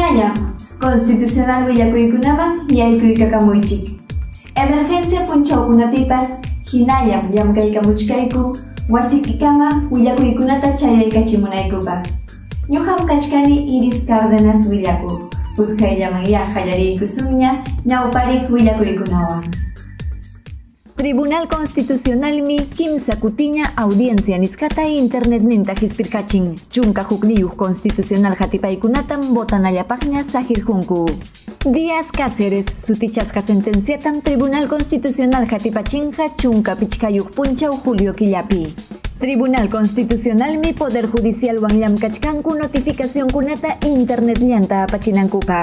Hinayam, constitucional willakuykunaman yaykuykakamunchik. Emergencia punchawkunapipas hinallam llamkaykamuchkayku wasikikama willakuykunata chayaykachimunaykupaq. Ñuqam kachkani Iris Cárdenas willaku. Utqayllaman qallariykusunña ñawpariq willakuykunawan. Tribunal Constitucionalmi kimsa kutiña audiencia niskata internet ninta hispirkachin. Chunka hukniyuq constitucional hatipaykunatam botanallapaqña sahirjunku. Díaz Cáceres sutichasqa sentenciatam Tribunal Constitucional hatipachinqa chunka pichkayuq punchaw Julio killapi. Tribunal Constitucionalmi Poder Judicial wan llamkachkanku notificación kunata internet llanta apachinankupaq.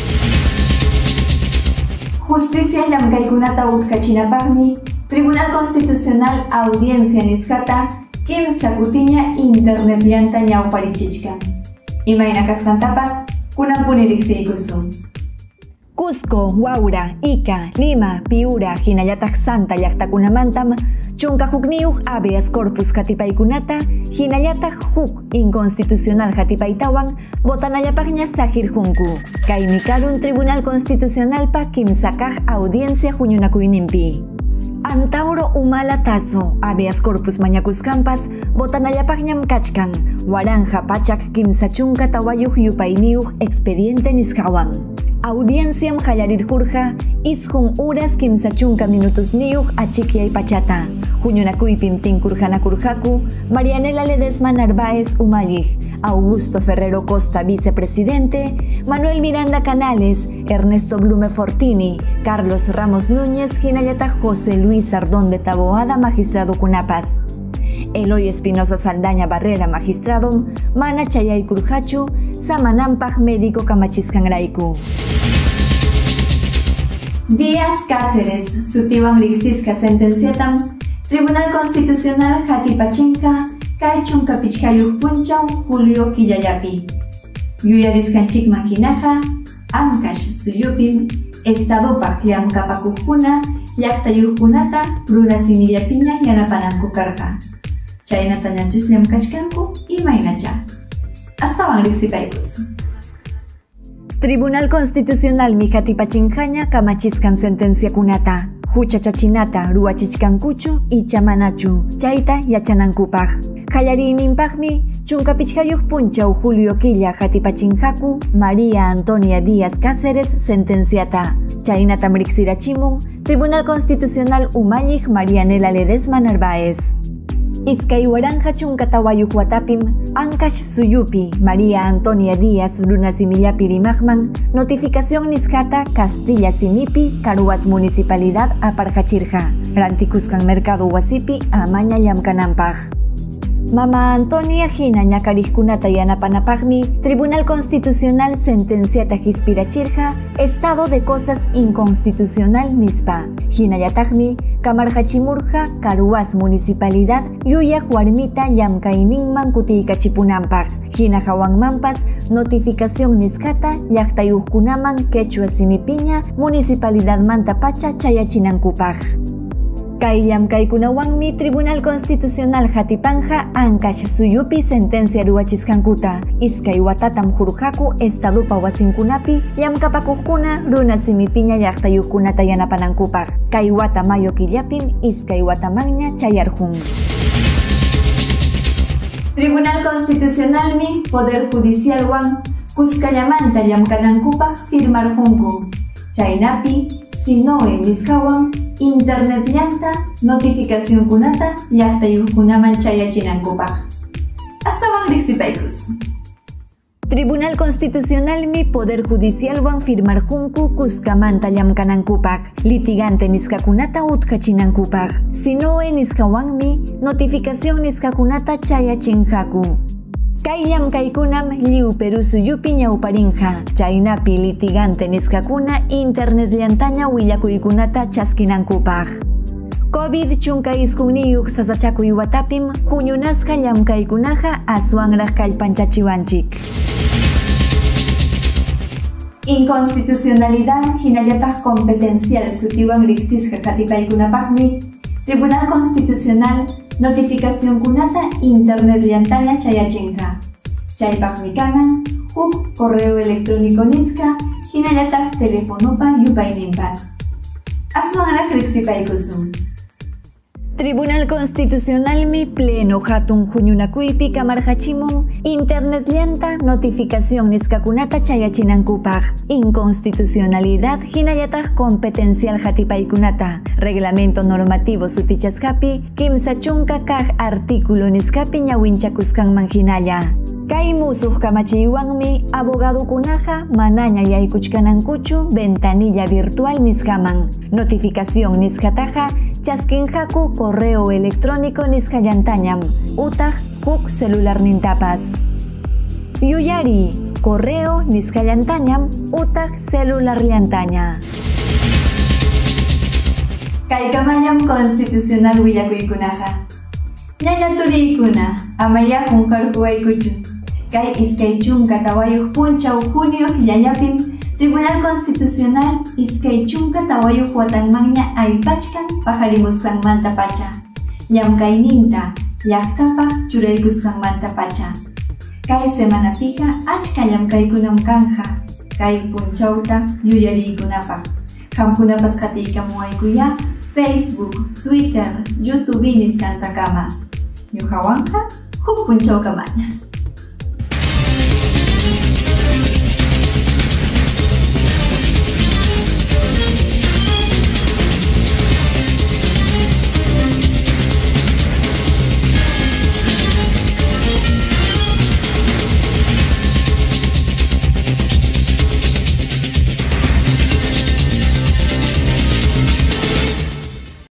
Justicia llamkaykunata utkachinapaqmi Tribunal Constitucional audiencia niskata kimsa kutiña internet llanta ñawparichichkan. Imayna kasqantapas kunampuni riqsiykusun. Cusco, Huaura, Ica, Lima, Piura, hinallataq Santa llaqtakunamantam chunka hukniyuq habeas corpus hatipaykunata hinallataq huk inconstitucional hatipaytawan botanallapaqña sahirjunku. Kaymi karun Tribunal Constitucionalpa kimsa kaq audiencia huñunakuyninpi. Antauro Humala Tazo habeas corpus mañakuskampas botanallapaqñam kachkan waranja pachak kimsa chunka tawayuq yupayniyuq expediente nisqawan. Audienciam qallarirqurqa isqun horas kimsa chunka minutos niyuq achikyay pachata. Huñunakuypim tinkurqanakurqaku Marianela Ledesma Narváez Umalliq, Augusto Ferrero Costa vicepresidente, Manuel Miranda Canales, Ernesto Blume Fortini, Carlos Ramos Núñez hinallataq José Luis Ardón de Taboada magistrado kunapas. Eloy Espinosa Saldaña Barrera magistrado mana chayaykurqachu samanampaq médico kamachisqanrayku. Díaz Cáceres sutiwan riqsisqa sentenciatam Tribunal Constitucional hatipachinqa kay chunka pichkayuq punchaw Julio killallapi. Yuyarisqanchikman hinaqa Ancash suyupim Estadopaq llamkapakuqkuna llaqtayuqkunata runa simillapiña yanapananku karqa. Chaynata ñanchus llamkachkanku imaynacha. Astawan riqsipaykus. Tribunal Constitucional mi hatipachinqaña kamachisqan sentenciakunata. Huchachachinata ruwachichkankuchu icha manachu chayta yachanankupaq. Qallariyninpaqmi chunka pichkayuq punchaw Julio Killa hatipachinqaku María Antonia Díaz Cáceres sentenciata. Chaynatam riqsirachimun Tribunal Constitucional Umalliq Marianela Ledesma Narváez. Iskay waranja chunka tawayuq watapim Ancash suyupi María Antonia Díaz runa simillapi rimaqman notificación niskata Castilla Simipi Caruas Municipalidad aparqachirqa. Rantikusqan mercado wasipi amaña llamkananpaq. Mama Antonia hina ñakariqkunata yanapanapaqmi Tribunal Constitucional sentenciata hispirachirqa estado de cosas inconstitucional nispa. Hinallataqmi kamarqachimurqa Caruas Municipalidad yuyaq warmita llamkayninman kutiykachipunanpaq. Hina hawanmanpas notificación niskata llaqtayuqkunaman Quechua Simipiña Municipalidadmanta pacha chayachinankupaq. Kay llamkaykunawanmi Tribunal Constitucional hatipanja Ancash suyupi sentencia ruwachisqankuta. Iskay watatam hurqaku estadopa wasinkunapi llamkapakuqkuna runa simipiña llaqtayuqkunata yanapanankupaq. Kay wata mayo killapim iskay watamanña chayarjun. Tribunal Constitucionalmi Poder Judicial wan kuskallamanta llamkanankupaq firmarjunku. Chaynapi Sinoe nisqawan internet llanta notificación kunata llaqtayuqkunaman chayachinankupaq. Astawan riqsipaykus. Tribunal Constitucionalmi Poder Judicial wan firmarjunku kuskamanta llamkanankupaq. Litigante niskakunata utkachinankupaq. Sinoe niskawanmi notificación niskakunata chayachinqaku. Kay llamkaykunam lliw Perú suyupi ñawparinqa. Chaynapi litigante niskakuna internet llantaña willakuykunata chaskinankupaq. COVID chunka iskunniyuq sasachakuy watapim huñunasqa llamkaykunaqa aswanraq kallpanchachiwanchik. Inconstitucionalidad hinallataq competencial sutiwan riqsisqa katipaykunapaqmi Tribunal Constitucional notificación kunata internet llantalla chayachinqa. Chaypaqmi kanan huk correo electrónico nisqa hinallataq telefonopa yupayninpas. Aswanraq riqsipaykusun. Tribunal Constitucionalmi pleno hatun huñunakuypi kamarhachimun internet llanta notificación niskakunata chayachinankupaq inconstitucionalidad hinallataq competencial hatipaykunata reglamento normativo sutichasqapi kimsa chunka kaq artículo niskapi ñawinchakusqanman hinalla. Kay musuq kamachiwanmi abogadokunaqa manaña yaykuchkanankuchu ventanilla virtual nisqaman notificación nisqataqa chaskinhaku correo electrónico nisqallantañam utaq huk celular nintapas. Yuyari correo nisqallantañam utaq celular llantaña. Kay kamañam constitucional willakuykunaqa. Ñaña turiykuna amaya junqarquwaykuchu. Kay iskay chunka tawayuq punchaw junio llallapim Tribunal Constitucional iskay chunka tawayuq watanmanña aypachkan paqarimusqanmanta pacha llamkayninta llaqtapaq churaykusqanmanta pacha. Kay semanapiqa achka llamkaykunam kanja kay punchawta yuyariykunapaq. Qamkunapas qatiykamuwaykuya Facebook, Twitter, YouTube nisqantakama. Ñuqawanqa huk punchawkamana.